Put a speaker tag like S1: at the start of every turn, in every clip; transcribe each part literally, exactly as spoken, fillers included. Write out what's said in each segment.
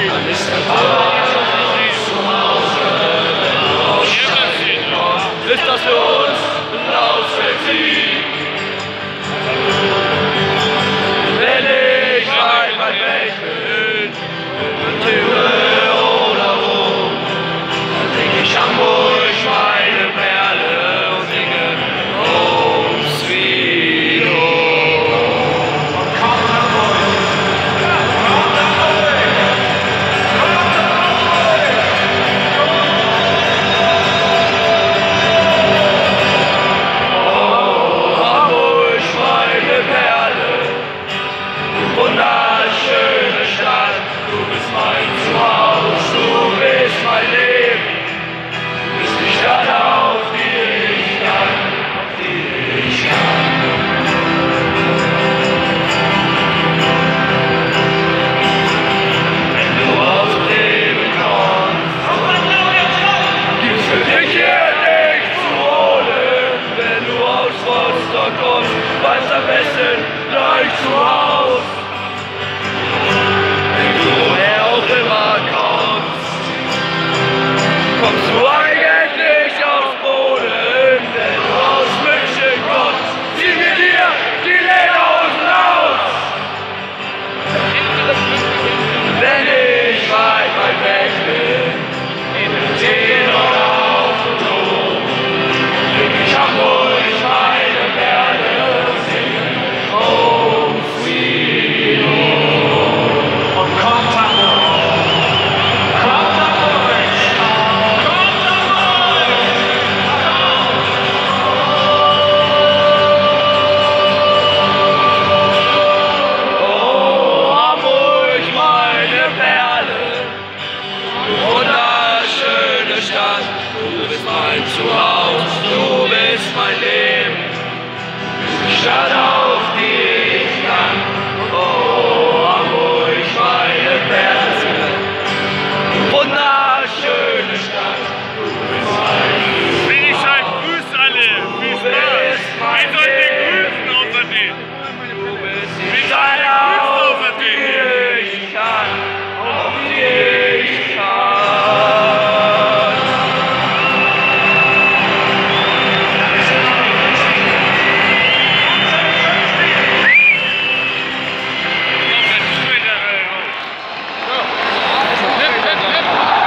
S1: Ist das für uns ein Auswärtssieg? Wenn ich einmal weg bin, in Höhe oder Rom, dann sing ich Hamburg meine Perle und singe Home Sweet Home. Wunderschöne Stadt, du bist mein Zuhause, du bist mein Leben, du bist die Stadt, auf die ich kann, auf die ich kann. Wenn du aus Leben kommst, gibt's für dich hier nichts zu holen. Wenn du aus Rostock kommst, weißt am besten gleich zu Haus. Kommst du eigentlich aus Polen, wenn du aus München kommst, zieh mir dir die Lederhosen aus! Wenn ich weit, weit weg bin, in Athen oder auf dem Dom, bring ich Hamburg meine Perle und singe Home Sweet Home. Und kommt Hamburg! Stadt, du bist mein Zuhause, du bist mein Leben, du bist die Stadt, auf die ich kann. Oh, Hamburg, meine Perle, wunderschöne Stadt, du bist mein Zuhause.
S2: Bin ich halt, grüßt alle, viel Spaß. Wer soll denn grüßen außer dir?
S1: Du bist die Stadt, auf die ich kann, auf die ich kann.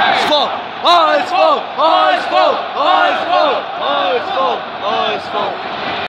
S3: Alles voll, alles voll, alles voll, alles voll, alles voll.